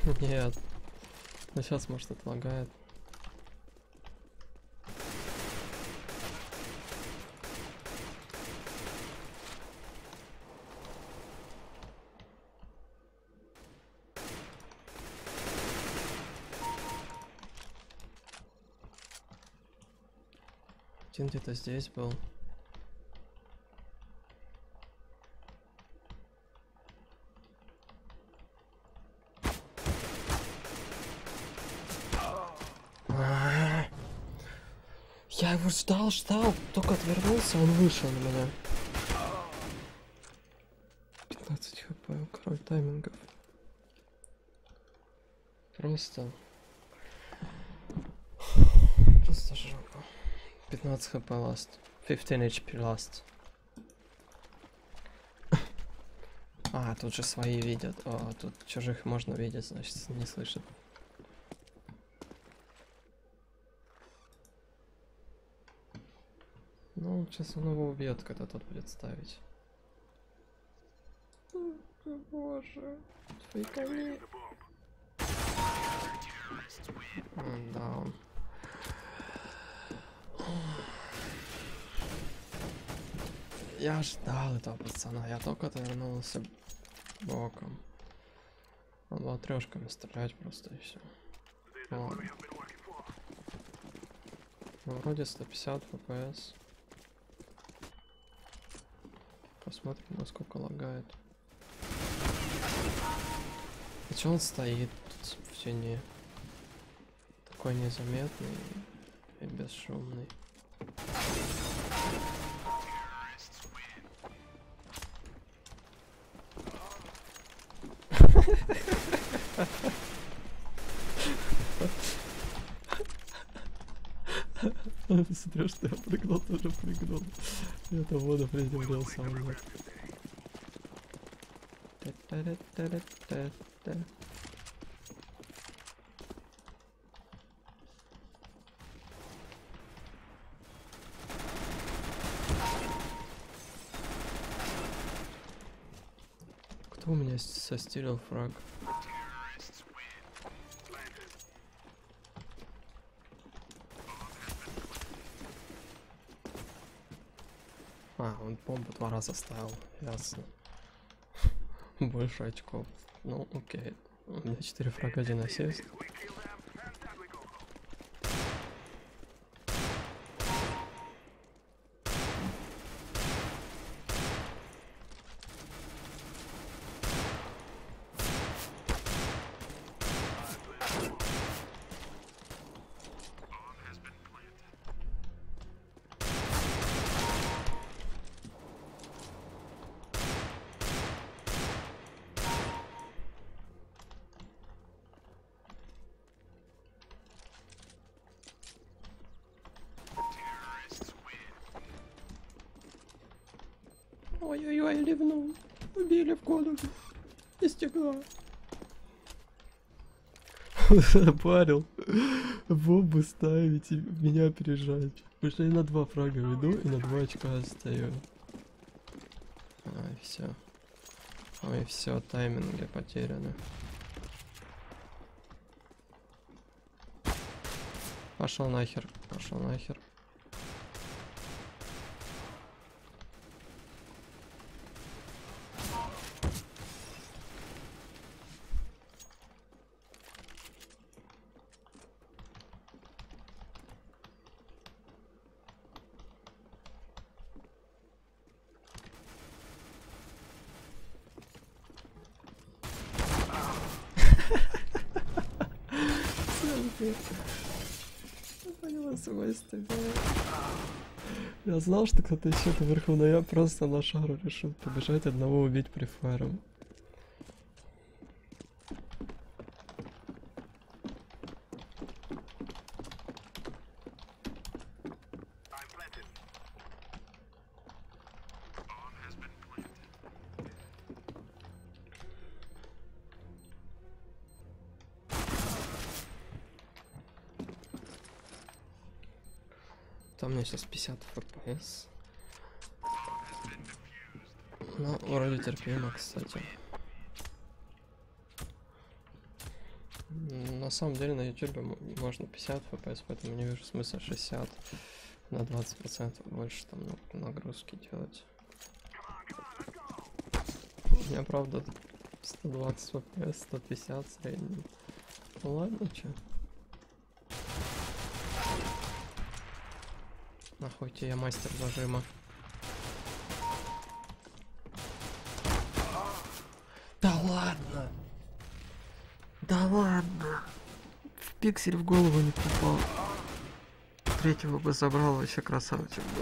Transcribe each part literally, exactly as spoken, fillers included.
Нет. Ну сейчас, может, отлагает. Один где-то здесь был. Я его ждал, ждал, только отвернулся, он вышел на меня. пятнадцать хп, король таймингов. Просто... Просто жопа. пятнадцать хп last. пятнадцать эйч пи last. А, тут же свои видят. О, тут чужих можно видеть, значит, не слышат. Ну, сейчас он его убьет, когда тот будет ставить. Боже, фейками. Да, он. Я ждал этого пацана, я только вернулся боком. Он был трешками стрелять просто и все. Ладно. Ну, вроде сто пятьдесят фпс. Посмотрим, насколько лагает. А че он стоит тут в тени? Такой незаметный и бесшумный. Смотрю, что я прыгнул, тоже прыгнул. Я там воду приземлился. Кто у меня состилил фраг? А, он бомбу два раза ставил, ясно. Больше очков. Ну, окей. У меня четыре фрага, один ассист. Ой-ой-ой, ливнул. Убили в голову. Из стекла. Парил. Бомбу ставить и меня опережать. Потому что я на два фрага веду и на два очка отстаю. Ай, все. Ой, все, тайминги потеряны. Пошел нахер, пошел нахер. Я знал, что кто-то еще наверху, но я просто на шару решил побежать одного убить префайром. Там у меня сейчас пятьдесят фпс. Ну, вроде терпимо, кстати. На самом деле на ютубе можно пятьдесят эф пи эс, поэтому не вижу смысла шестьдесят на двадцать процентов больше там нагрузки делать. У меня правда сто двадцать эф пи эс, сто пятьдесят средний. Ну ладно, чё. Нахуй тебе я мастер зажима. Да ладно! Да ладно! В пиксель в голову не попал. Третьего бы забрал, вообще красавчик был.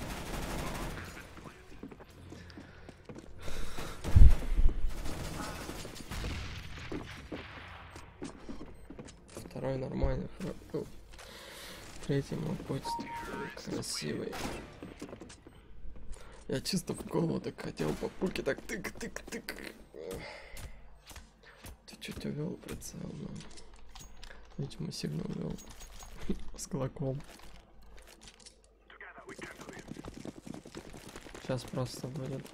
Второй нормальный фраг был. Третий мог быть красивый. Я чисто в голову так хотел по пульке так тык-тык-тык. Ты чуть увел прицел, но... Видимо, сильно увел. С кулаком. Сейчас просто будет.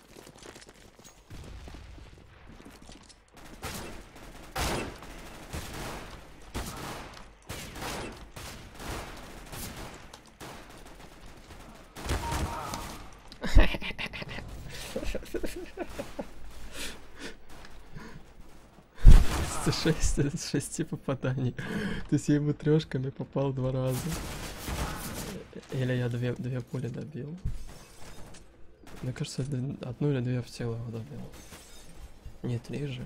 шесть из шести попаданий. То есть я ему трешками попал два раза. Или я две, две пули добил. Мне кажется, одну или две в тело его добил. Не три же.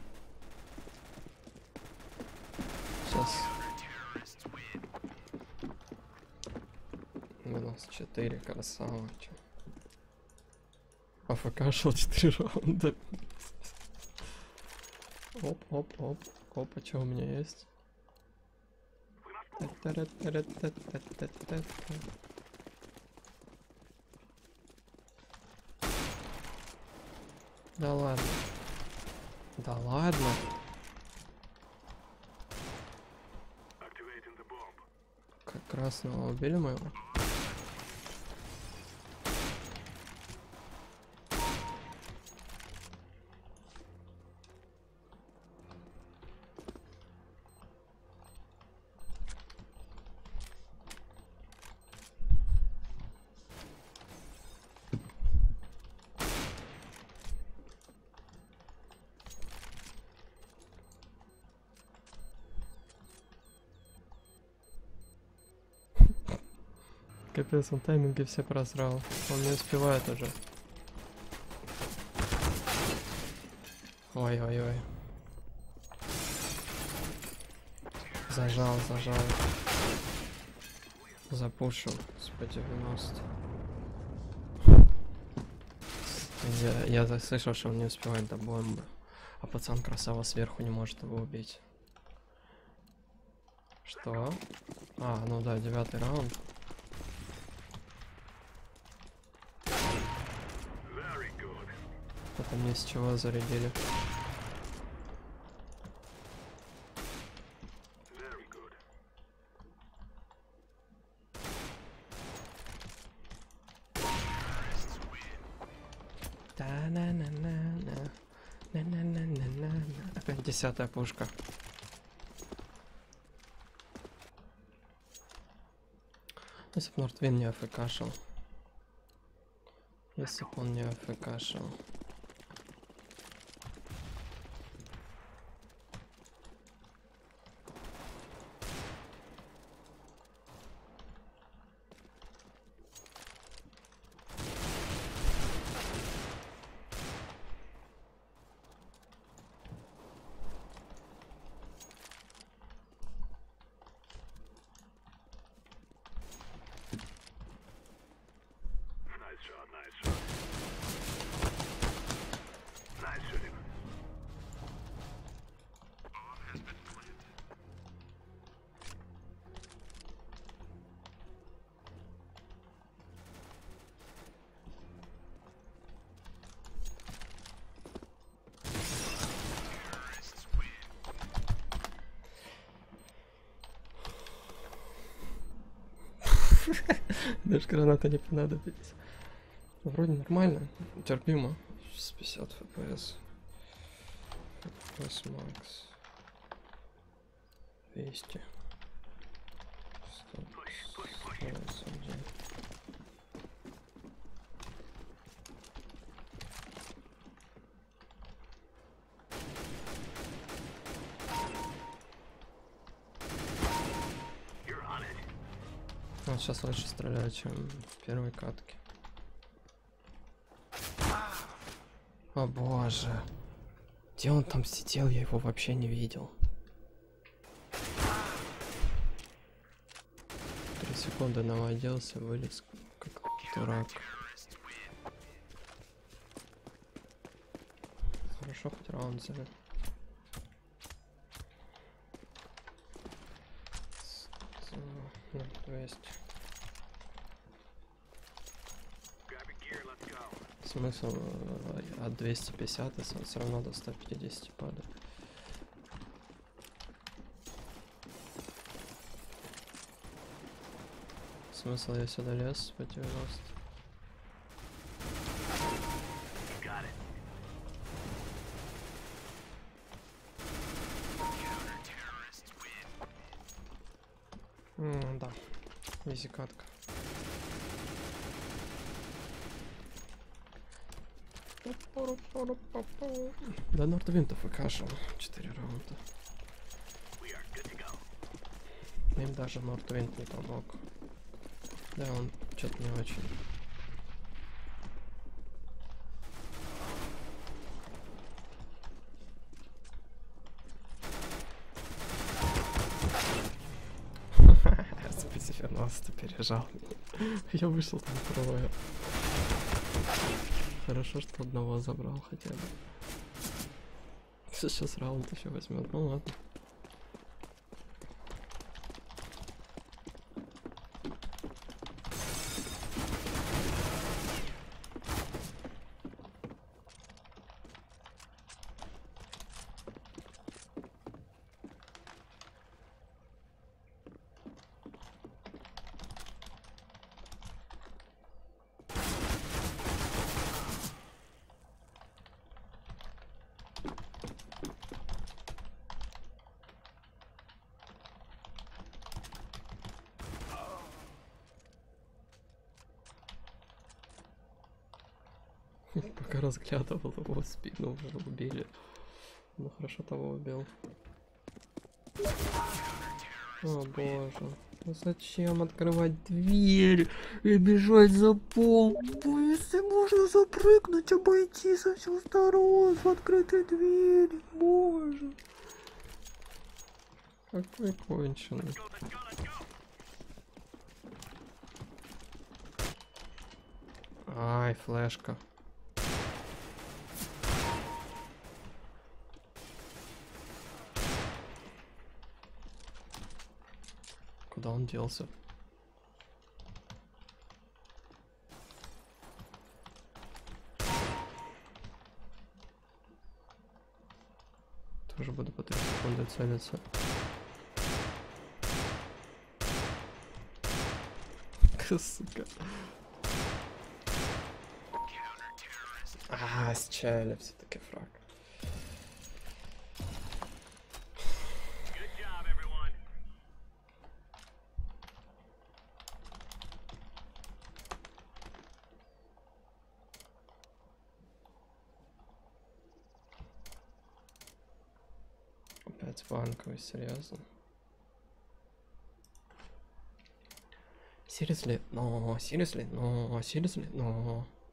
Сейчас. Минус четыре, красавчик. АФК шел четыре раунда. Оп, оп, оп. Оп, а что у меня есть? Да ладно. Да ладно. Как красного убили моего? Капец, он тайминги все просрал. Он не успевает уже. Ой-ой-ой. Зажал, зажал. Запушил с по девяносто. Я, я заслышал, что он не успевает до бомбы. А пацан красава сверху не может его убить. Что? А, ну да, девятый раунд. Это мне с чего зарядили? Опять десятая пушка. Если бы Нортвин не афкашил. Если бы он не афкашил. Даже граната не понадобится. Вроде нормально, терпимо. С пятьдесят эф пи эс. эф пи эс макс. двести. сто, сто, вот сейчас лучше стреляю, чем в первой катке. О боже. Где он там сидел? Я его вообще не видел. Три секунды наводился, вылез как дурак. Хорошо, хоть раунд взяли. двести. Смысл от двести пятьдесят все равно до ста пятидесяти падает. Смысл я сюда лез по девяносто. Mm, да, изи катка. Да, Нортвинтов и кашел. четыре раунда. Им даже Нортвинт не помог. Да, он что-то не очень. Специферность пережал. Я вышел там второе. Хорошо, что одного забрал хотя бы. Сейчас раунд еще возьмет. Ну ладно. Пока разглядывал его спину, уже убили. Ну хорошо того убил. О боже. Ну зачем открывать дверь и бежать за пол? Ну если можно запрыгнуть, обойти со всех сторон в открытой двери. Боже. Какой конченый. Ай, флешка. Куда он делся? Тоже буду по три секунды целиться. Сука. А, с Чайли все-таки фраг. Опять банковый, серьезно. Seriously? No, seriously? No, seriously? No.